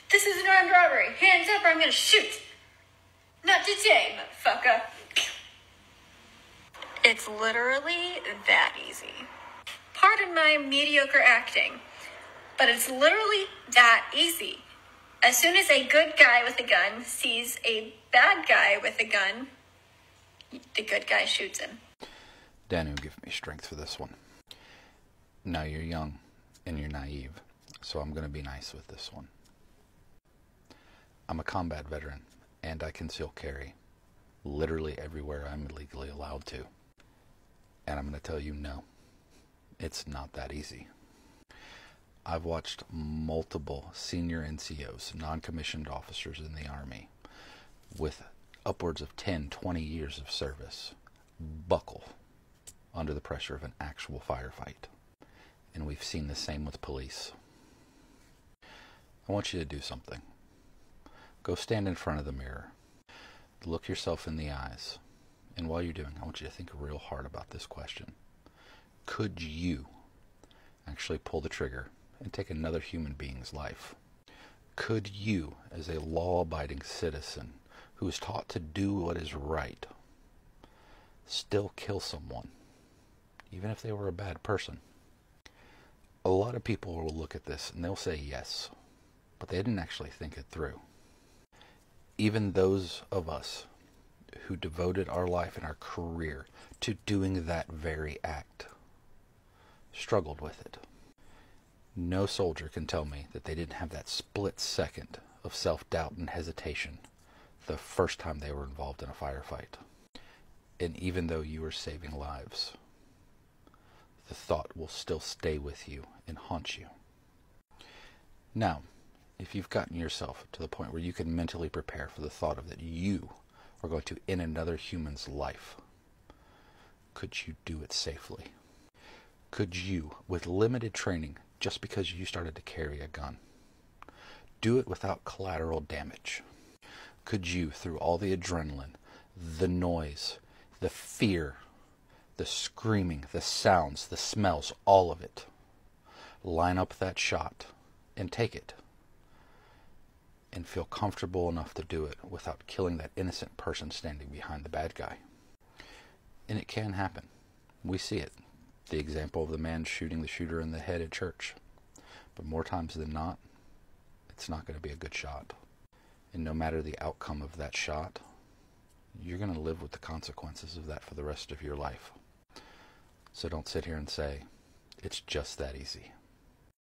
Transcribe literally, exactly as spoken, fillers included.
This is an armed robbery. Hands up or I'm gonna shoot. Not today, motherfucker. It's literally that easy. Pardon my mediocre acting, but it's literally that easy. As soon as a good guy with a gun sees a bad guy with a gun, the good guy shoots him. Danu, give me strength for this one. Now you're young and you're naive, so I'm going to be nice with this one. I'm a combat veteran, and I conceal carry literally everywhere I'm legally allowed to. And I'm going to tell you, no, it's not that easy. I've watched multiple senior N C Os, non-commissioned officers in the Army, with upwards of ten, twenty years of service, buckle under the pressure of an actual firefight. And we've seen the same with police. I want you to do something. Go stand in front of the mirror. Look yourself in the eyes. And while you're doing, I want you to think real hard about this question. Could you actually pull the trigger and take another human being's life? Could you, as a law-abiding citizen who is taught to do what is right, still kill someone, even if they were a bad person? A lot of people will look at this and they'll say yes, but they didn't actually think it through. Even those of us who devoted our life and our career to doing that very act struggled with it. No soldier can tell me that they didn't have that split second of self-doubt and hesitation the first time they were involved in a firefight. And even though you are saving lives, the thought will still stay with you and haunt you. Now, if you've gotten yourself to the point where you can mentally prepare for the thought of that you are going to end another human's life, could you do it safely? Could you, with limited training, just because you started to carry a gun, do it without collateral damage? Could you, through all the adrenaline, the noise, the fear, the screaming, the sounds, the smells, all of it, line up that shot and take it, and feel comfortable enough to do it without killing that innocent person standing behind the bad guy? And it can happen. We see it. The example of the man shooting the shooter in the head at church. But more times than not, it's not going to be a good shot. And no matter the outcome of that shot, you're going to live with the consequences of that for the rest of your life. So don't sit here and say, it's just that easy.